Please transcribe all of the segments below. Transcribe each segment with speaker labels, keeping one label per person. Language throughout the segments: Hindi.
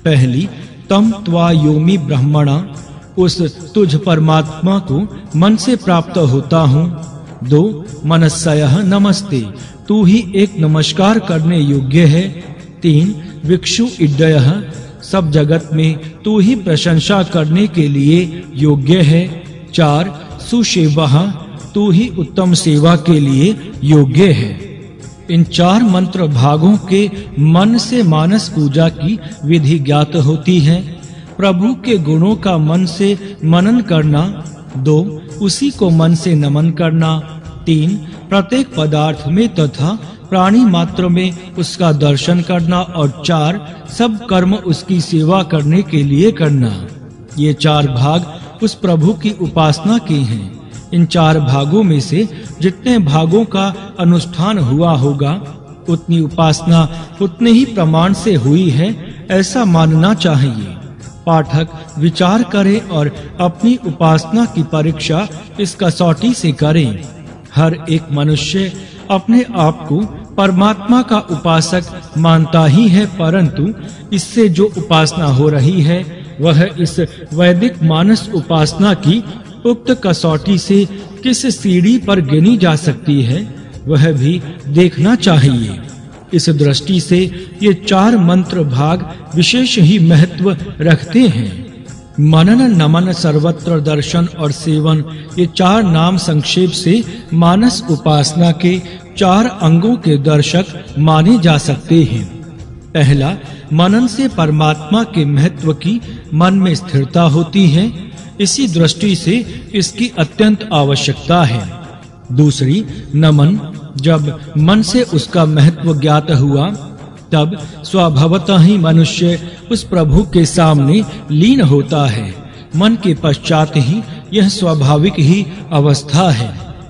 Speaker 1: पहली, तम त्वा योमि ब्रह्मणा, उस तुझ परमात्मा को मन से प्राप्त होता हूँ। 2, मनस्सयः नमस्ते, तू ही एक नमस्कार करने योग्य है। 3, विक्षु इड्डयः, सब जगत में तू ही प्रशंसा करने के लिए योग्य है। 4, सुसेवः, तू ही उत्तम सेवा के लिए योग्य है। इन 4 मंत्र भागों के मन से मानस पूजा की विधि ज्ञात होती है। प्रभु के गुणों का मन से मनन करना। 2, उसी को मन से नमन करना। 3, प्रत्येक पदार्थ में तथा प्राणी मात्र में उसका दर्शन करना। और 4, सब कर्म उसकी सेवा करने के लिए करना। ये 4 भाग उस प्रभु की उपासना के हैं। इन 4 भागों में से जितने भागों का अनुष्ठान हुआ होगा, उतनी उपासना उतने ही प्रमाण से हुई है, ऐसा मानना चाहिए। पाठक विचार करे और अपनी उपासना की परीक्षा इस कसौटी से करे। हर एक मनुष्य अपने आप को परमात्मा का उपासक मानता ही है, परंतु इससे जो उपासना हो रही है वह इस वैदिक मानस उपासना की उक्त कसौटी से किस सीढ़ी पर गिनी जा सकती है, वह भी देखना चाहिए। इस दृष्टि से ये 4 मंत्र भाग विशेष ही महत्व रखते हैं। मनन, नमन, सर्वत्र दर्शन और सेवन, ये 4 नाम संक्षेप से मानस उपासना के 4 अंगों के दर्शक माने जा सकते हैं। पहला, मनन से परमात्मा के महत्व की मन में स्थिरता होती है, इसी दृष्टि से इसकी अत्यंत आवश्यकता है। दूसरी, नमन, जब मन से उसका महत्व ज्ञात हुआ, तब स्वभावतः ही मनुष्य उस प्रभु के सामने लीन होता है। मन के पश्चात ही यह स्वाभाविक ही अवस्था है।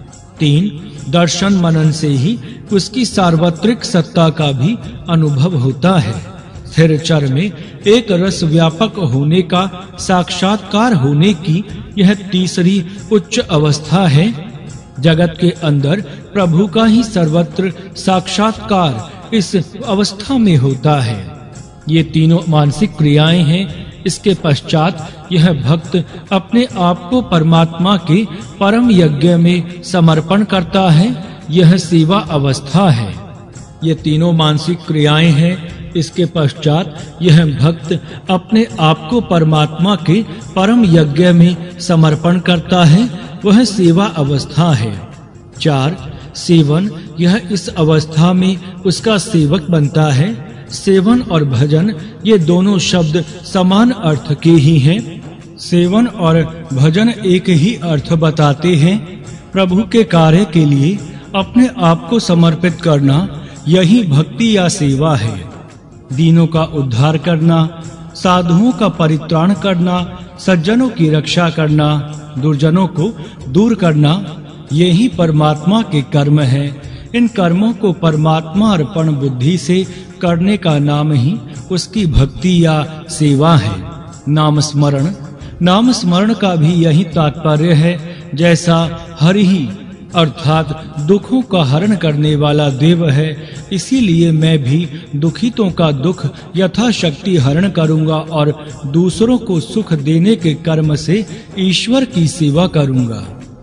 Speaker 1: 3, दर्शन, मनन से ही उसकी सार्वत्रिक सत्ता का भी अनुभव होता है। स्थिर चर में एक रस व्यापक होने का साक्षात्कार होने की यह तीसरी उच्च अवस्था है। जगत के अंदर प्रभु का ही सर्वत्र साक्षात्कार इस अवस्था में होता है। ये तीनों मानसिक क्रियाएं हैं। इसके पश्चात यह भक्त अपने आप को परमात्मा के परम यज्ञ में समर्पण करता है। यह सेवा अवस्था है। ये तीनों मानसिक क्रियाएं हैं। इसके पश्चात यह भक्त अपने आप को परमात्मा के परम यज्ञ में समर्पण करता है। वह सेवा अवस्था है। 4, सेवन, यह इस अवस्था में उसका सेवक बनता है। सेवन और भजन, ये दोनों शब्द समान अर्थ के ही हैं। सेवन और भजन एक ही अर्थ बताते हैं। प्रभु के कार्य के लिए अपने आप को समर्पित करना, यही भक्ति या सेवा है। दीनों का उद्धार करना, साधुओं का परित्राण करना, सज्जनों की रक्षा करना, दुर्जनों को दूर करना, यही परमात्मा के कर्म है। इन कर्मों को परमात्मा अर्पण बुद्धि से करने का नाम ही उसकी भक्ति या सेवा है। नाम स्मरण, नाम स्मरण का भी यही तात्पर्य है। जैसा हरि ही अर्थात दुखों का हरण करने वाला देव है, इसीलिए मैं भी दुखितों का दुख यथाशक्ति हरण करूंगा और दूसरों को सुख देने के कर्म से ईश्वर की सेवा करूंगा।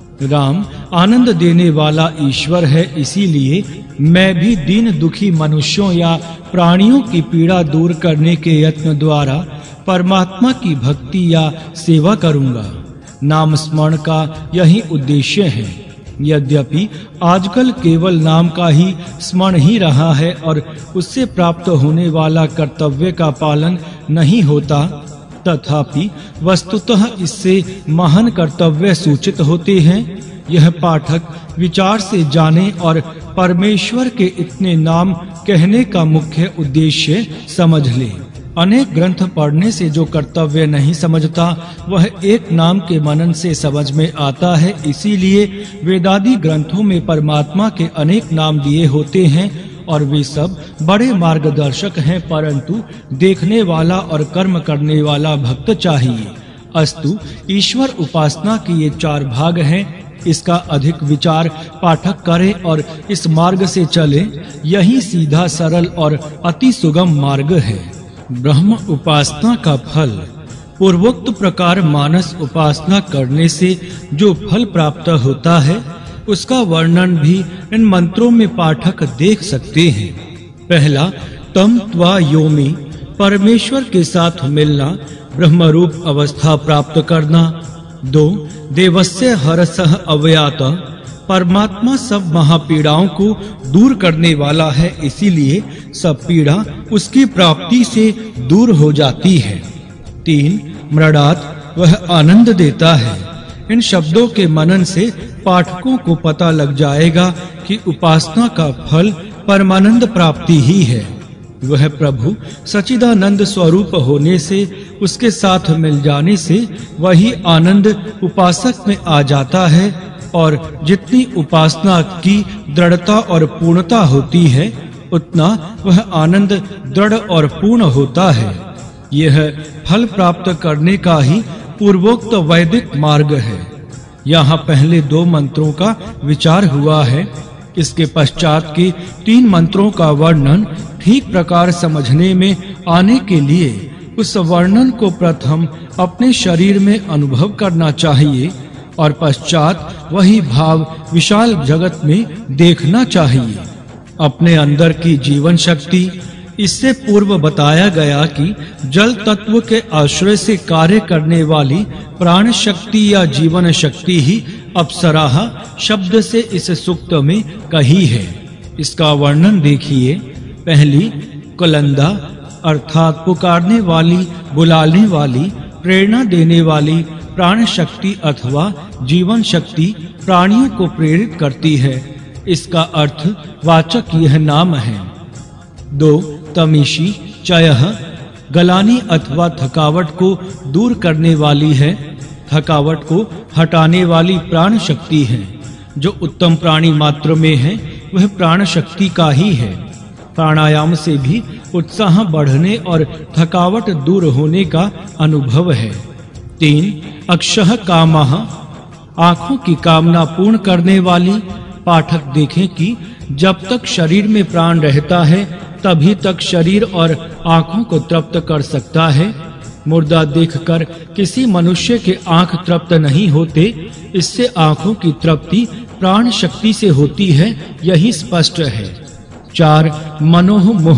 Speaker 1: राम आनंद देने वाला ईश्वर है, इसीलिए मैं भी दीन दुखी मनुष्यों या प्राणियों की पीड़ा दूर करने के यत्न द्वारा परमात्मा की भक्ति या सेवा करूंगा। नाम स्मरण का यही उद्देश्य है। यद्यपि आजकल केवल नाम का ही स्मरण ही रहा है और उससे प्राप्त होने वाला कर्तव्य का पालन नहीं होता, तथापि वस्तुतः इससे महान कर्तव्य सूचित होते हैं। यह पाठक विचार से जाने और परमेश्वर के इतने नाम कहने का मुख्य उद्देश्य समझ ले। अनेक ग्रंथ पढ़ने से जो कर्तव्य नहीं समझता, वह एक नाम के मनन से समझ में आता है। इसीलिए वेदादि ग्रंथों में परमात्मा के अनेक नाम दिए होते हैं और वे सब बड़े मार्गदर्शक हैं, परंतु देखने वाला और कर्म करने वाला भक्त चाहिए। अस्तु, ईश्वर उपासना के ये 4 भाग हैं। इसका अधिक विचार पाठक करे और इस मार्ग से चले। यही सीधा, सरल और अति सुगम मार्ग है। ब्रह्म उपासना का फल। पूर्वोक्त प्रकार मानस उपासना करने से जो फल प्राप्त होता है उसका वर्णन भी इन मंत्रों में पाठक देख सकते हैं। पहला, तम त्वा योमि, परमेश्वर के साथ मिलना, ब्रह्म रूप अवस्था प्राप्त करना। 2, देवस्य हरसः अव्यात, परमात्मा सब महापीड़ाओं को दूर करने वाला है, इसीलिए सब पीड़ा उसकी प्राप्ति से दूर हो जाती है। 3, मृडात, वह आनंद देता है। इन शब्दों के मनन से पाठकों को पता लग जाएगा कि उपासना का फल परमानंद प्राप्ति ही है। वह प्रभु सच्चिदानंद स्वरूप होने से, उसके साथ मिल जाने से वही आनंद उपासक में आ जाता है और जितनी उपासना की दृढ़ता और पूर्णता होती है उतना वह आनंद दृढ़ और पूर्ण होता है। यह फल प्राप्त करने का ही पूर्वोक्त वैदिक मार्ग है। यहाँ पहले 2 मंत्रों का विचार हुआ है। इसके पश्चात के 3 मंत्रों का वर्णन ठीक प्रकार समझने में आने के लिए उस वर्णन को प्रथम अपने शरीर में अनुभव करना चाहिए और पश्चात वही भाव विशाल जगत में देखना चाहिए। अपने अंदर की जीवन शक्ति, इससे पूर्व बताया गया कि जल तत्व के आश्रय से कार्य करने वाली प्राण शक्ति या जीवन शक्ति ही अप्सराः शब्द से इस सूक्त में कही है। इसका वर्णन देखिए। पहली, कुलंदा अर्थात पुकारने वाली, बुलाने वाली, प्रेरणा देने वाली प्राण शक्ति अथवा जीवन शक्ति प्राणियों को प्रेरित करती है। इसका अर्थ वाचक यह नाम है। 2, तमीशी चयः, गलानी अथवा थकावट को दूर करने वाली है। थकावट को हटाने वाली प्राण शक्ति है। जो उत्तम प्राणी मात्र में है वह प्राण शक्ति का ही है। प्राणायाम से भी उत्साह बढ़ने और थकावट दूर होने का अनुभव है। 3, अक्षः कामः, आँखों की कामना पूर्ण करने वाली। पाठक देखें कि जब तक शरीर में प्राण रहता है तभी तक शरीर और आँखों को तृप्त कर सकता है। मुर्दा देखकर किसी मनुष्य के आँख तृप्त नहीं होते। इससे आँखों की तृप्ति प्राण शक्ति से होती है, यही स्पष्ट है। 4, मनोह मोह,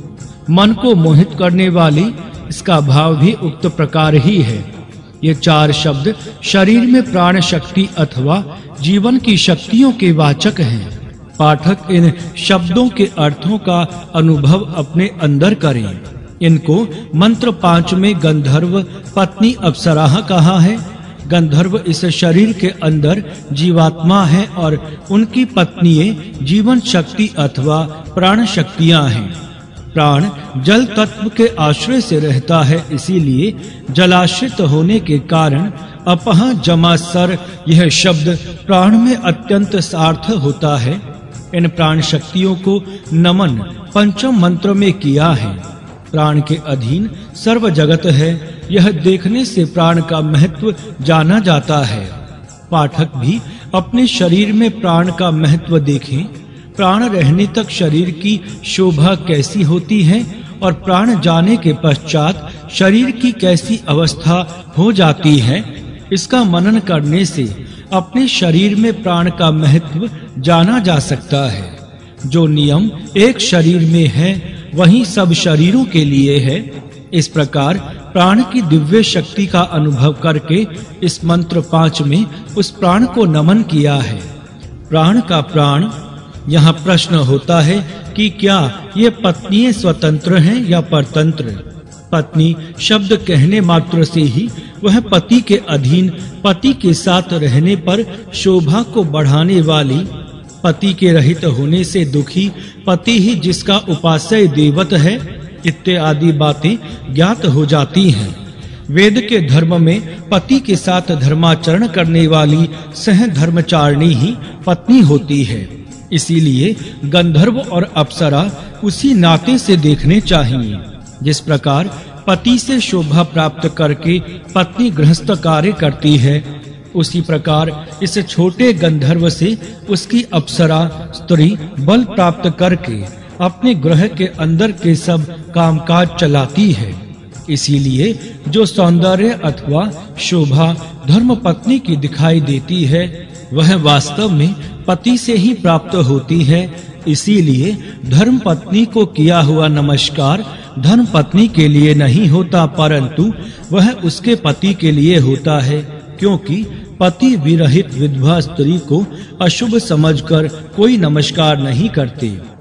Speaker 1: मन को मोहित करने वाली। इसका भाव भी उक्त प्रकार ही है। ये 4 शब्द शरीर में प्राण शक्ति अथवा जीवन की शक्तियों के वाचक हैं। पाठक इन शब्दों के अर्थों का अनुभव अपने अंदर करें। इनको मंत्र 5 में गंधर्व पत्नी अप्सराः कहा है। गंधर्व इस शरीर के अंदर जीवात्मा है और उनकी पत्नियां जीवन शक्ति अथवा प्राण शक्तियां हैं। प्राण जल तत्व के आश्रय से रहता है, इसीलिए जलाश्रित होने के कारण अपह जमा सर यह शब्द प्राण में अत्यंत सार्थ होता है। इन प्राण शक्तियों को नमन पंचम मंत्र में किया है। प्राण के अधीन सर्व जगत है, यह देखने से प्राण का महत्व जाना जाता है। पाठक भी अपने शरीर में प्राण का महत्व देखें। प्राण रहने तक शरीर की शोभा कैसी होती है और प्राण जाने के पश्चात शरीर की कैसी अवस्था हो जाती है, इसका मनन करने से अपने शरीर में प्राण का महत्व जाना जा सकता है। जो नियम एक शरीर में है वही सब शरीरों के लिए है। इस प्रकार प्राण की दिव्य शक्ति का अनुभव करके इस मंत्र 5 में उस प्राण को नमन किया है। प्राण का प्राण। यहाँ प्रश्न होता है कि क्या ये पत्नियां स्वतंत्र हैं या परतंत्र? पत्नी शब्द कहने मात्र से ही वह पति के अधीन, पति के साथ रहने पर शोभा को बढ़ाने वाली, पति के रहित होने से दुखी पति ही जिसका उपास्य देवत है, इत्यादि बातें ज्ञात हो जाती हैं। वेद के धर्म में पति के साथ धर्माचरण करने वाली सह धर्मचारिणी ही पत्नी होती है। इसीलिए गंधर्व और अप्सरा उसी नाते से देखने चाहिए। जिस प्रकार पति से शोभा प्राप्त करके पत्नी गृहस्थ कार्य करती है, उसी प्रकार इस छोटे गंधर्व से उसकी अप्सरा स्त्री बल प्राप्त करके अपने ग्रह के अंदर के सब कामकाज चलाती है। इसीलिए जो सौंदर्य अथवा शोभा धर्म पत्नी की दिखाई देती है वह वास्तव में पति से ही प्राप्त होती है। इसीलिए धर्म पत्नी को किया हुआ नमस्कार धर्म पत्नी के लिए नहीं होता, परंतु वह उसके पति के लिए होता है, क्योंकि पति विरहित विधवा स्त्री को अशुभ समझकर कोई नमस्कार नहीं करते।